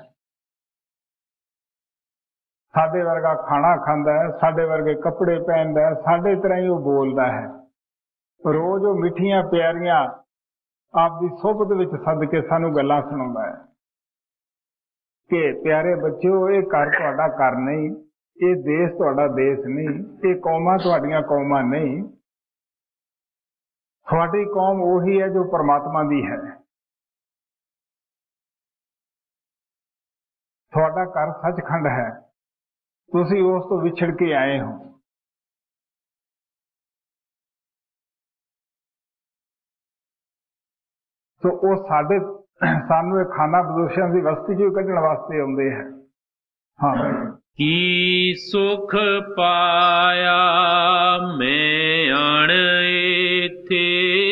Speaker 1: साडे वर्गा खाना खांदा है, साडे वर्गे कपड़े पहनदा है, साडे तरह ही वो बोलदा है। रोज वो मिठियां प्यारियां आपकी सोहबत विच सद के सानू गल्लां सुणाउंदा है कि प्यारे बच्चों, ये घर तुहाडा घर नहीं, ये देश तुहाडा देश नहीं, ये कौमां तुहाडीआं कौमां नहीं। तुहाडी कौम उही है जो परमात्मा दी है। तुहाडा घर सचखंड है, तुसी उस तो विछड़ के आए हो। तो वो साडे सानू खाना बदोशां दी बस्ती चों कढण वास्ते आउंदे है। हाँ,
Speaker 2: की सुख पाया मैं आण एथे,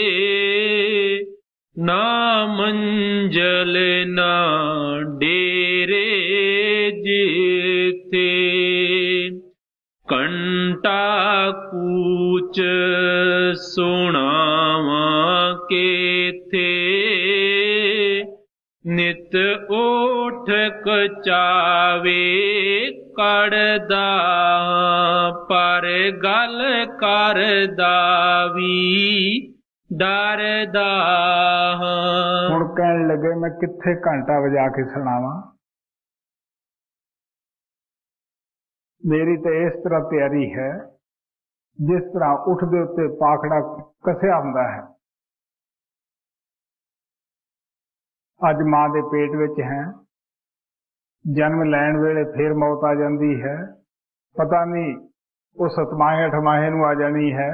Speaker 2: ना मंजल ना डेरे जिथे, कंटा कूच सुनावा केथे, नित ओठ कचावे कड़दा, पर गल करदा वी डरदा।
Speaker 1: हुण कहण लगे मैं कित्थे घंटा वजा के सुणावां, मेरी तो इस तरह तैयारी है जिस तरह उठ दे उत्ते पाखड़ा कसिया हुंदा है। अज मां दे पेट विच है, जन्म लैण वेले फिर मौत आ जाती है। पता नहीं वो सतमाहे अठमाहे नूं आ जानी है।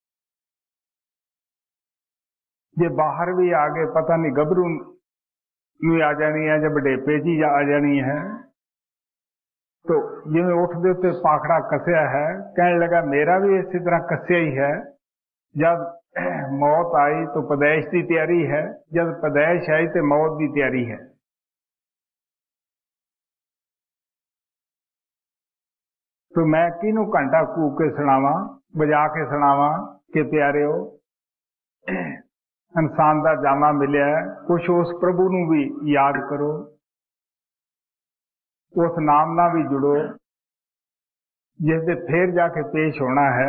Speaker 1: जे बाहर भी आ गए पता नहीं गभरू नूं आ जानी है, जब वडेपे च ही आ जानी है। तो जिवें उठ दे उत्ते पाखड़ा कसिया है, कहने लगा मेरा भी इसी तरह कसिया ही है। जब मौत आई तो पैदाइश की तैयारी है, जब पैदाइश आई तो मौत की तैयारी है। तो मैं किनू घंटा कूक के सुनावा, बजा के सुनावा कि प्यारे हो इंसान का जामा मिलिया, कुछ उस प्रभु नू भी याद करो, उस नाम ना भी जुड़ो जिस दे फिर जाके पेश होना है।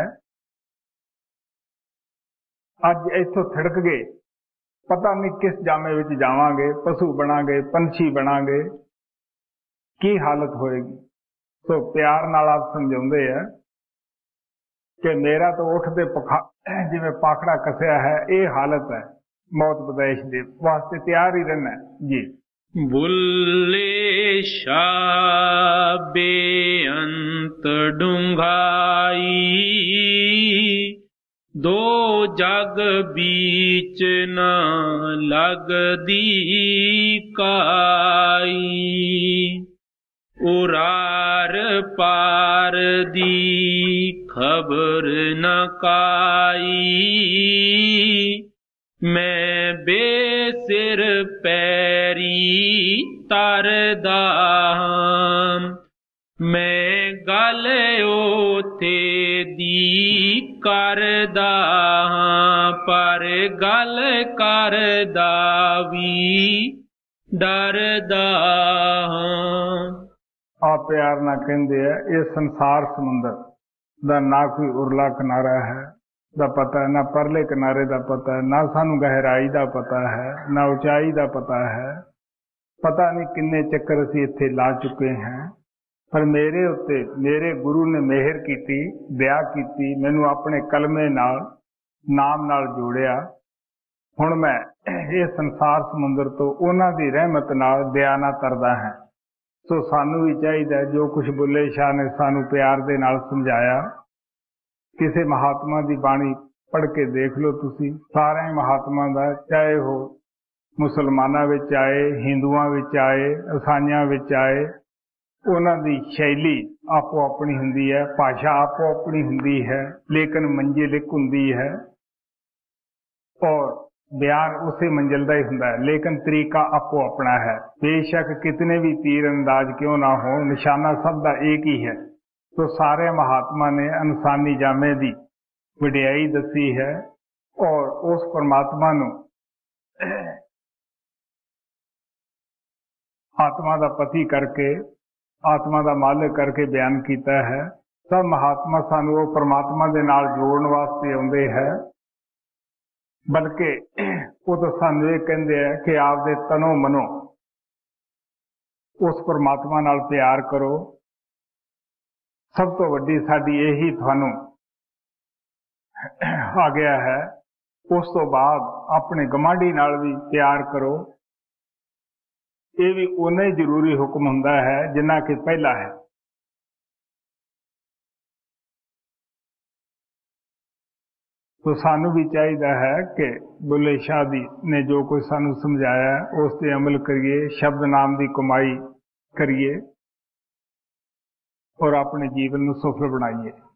Speaker 1: अज इथों थिड़क गए, पता नहीं किस जामे विच जावांगे, पशु बनांगे, पंछी बनांगे, की हालत होएगी। तो प्यार नाल आप समझाउंदे है कि मेरा तो उठदे पखा जिवें पाखड़ा कसिया है, ये हालत है। मौत पैदाइश दे वास्ते तैयार ही रहना है जी।
Speaker 2: बुल्ले शाह बेअंत डूंघाई, दो जग बीच न लगदी काई, उरार पार दी खबर न काई, मैं बेसिर पैरी तरदा हां, मैं गल ओथे दी करदा हां, पर गल करदा भी डरदा हां।
Speaker 1: आ प्यार ना कहंदे है, ये संसार समुंदर दा ना कोई उरला किनारा है दा पता है, ना परले किनारे दा पता है, ना सानू गहराई दा पता है, ना ऊंचाई दा पता है। पता नहीं किन्ने चक्कर असीं इत्थे ला चुके हैं, पर मेरे उत्ते मेरे गुरु ने मेहर कीती, दया कीती, मैनू अपने कलमे नाल नाम नाल जोड़िया। हुण मैं ये संसार समुंदर तो उन्हां दी रहमत नाल दया नाल तरदा है। सो सानू भी चाहिए जो कुछ बुल्ले शाह ने सानू प्यार दे नाल समझाया। किसी महात्मा की बाणी पढ़ के देख लो तुसी, सारे महात्मा का, चाहे वो मुसलमाना विच आए, हिंदुआं विच आए, ईसाइयां विच आए, उन्हां दी शैली आपो अपनी हुंदी है, भाषा आपो अपनी हुंदी है, लेकिन मंजिल एक हुंदी है और बयान उसी मंजिल का ही हुंदा है, लेकिन तरीका आपो अपना है। बेशक कितने भी तीर अंदाज क्यों ना हो, निशाना सब का एक ही है। तो सारे महात्मा ने इंसानी जामे दी वडियाई दसी है और उस परमात्मा नू आत्मा का पति करके, आत्मा का मालिक करके बयान किया है। सब महात्मा सानू वो परमात्मा दे नाल जोड़न वास्ते आउंदे है, बल्कि वो तो सानू ये कहंदे है कि आप दे तनो मनो उस परमात्मा नाल प्यार करो। सब तो वड्डी साडी यही थानू आ गया है। उस तो बाद अपने गमांडी नाल भी प्यार करो। ये भी उन्ना ही जरूरी हुक्म हुंदा है जिन्ना कि पहला है। तो सानू भी चाहिए है कि बुल्ले शाह दी ने जो कुछ सानू समझाया है उस ते अमल करिए, शब्द नाम की कमाई करिए और अपने जीवन को सफल बनाइए।